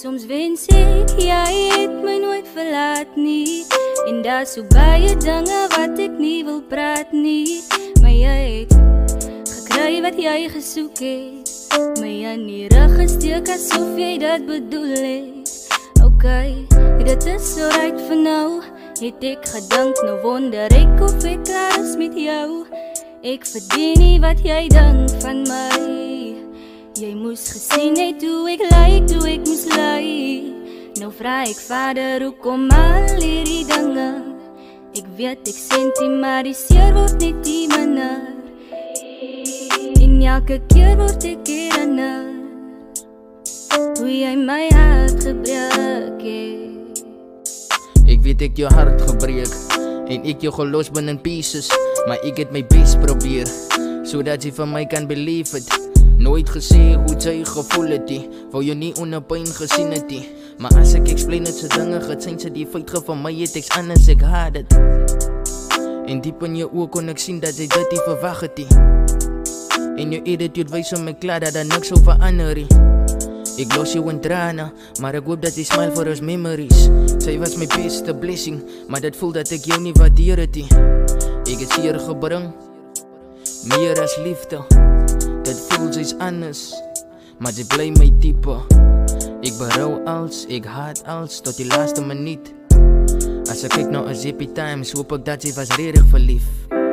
Soms wens ek, jy het my nooit verlaat nie. En daar so baie dinge wat ek nie wil praat nie. Maar jy het gekry wat jy gesoek het. My in die rug gesteek asof jy dit bedoel het. Ok, dit is alright vir nou. Het ek gedink, nou wonder ek of ek klaar is met jou. Ek verdien nie wat jy dink van my. Jy moes gesien het hoe ek lyk, toe ek moes ly. Nou vraag ek vader, hoekom al hierdie dinge? Ek weet ek sentie, maar die seer word net die minder. En elke keer word ek herinner hoe jy my hart gebreek het. Ek weet ek jou hart gebreek en ek jou gelos bin in pieces. Maar ek het my best probeer sodat jy van my kan believe it. Nooit gesê hoe jy gevoel het die. Wou jy nie onder pyn gesien het die. Maar as ek explain het so dinge gesien sy die feit van my het ek anders ek haat het. En diep in jou oor kon ek sien dat jy dit nie verwag het die. En jou attitude wys om my klaar dat daar niks sou verander nie. Ek los jou in trane, maar ek hoop dat jy smile for us memories. Sy was my beste blessing, maar dit voel dat ek jou nie waardeer het nie. Ek het hier gebring, meer as liefde. Dit voel soos anders, maar jy bly my type. Ek berou als, ek haat als, tot die laaste minuut. As ek kyk nou as happy times, hoop ek dat jy was redig verlief.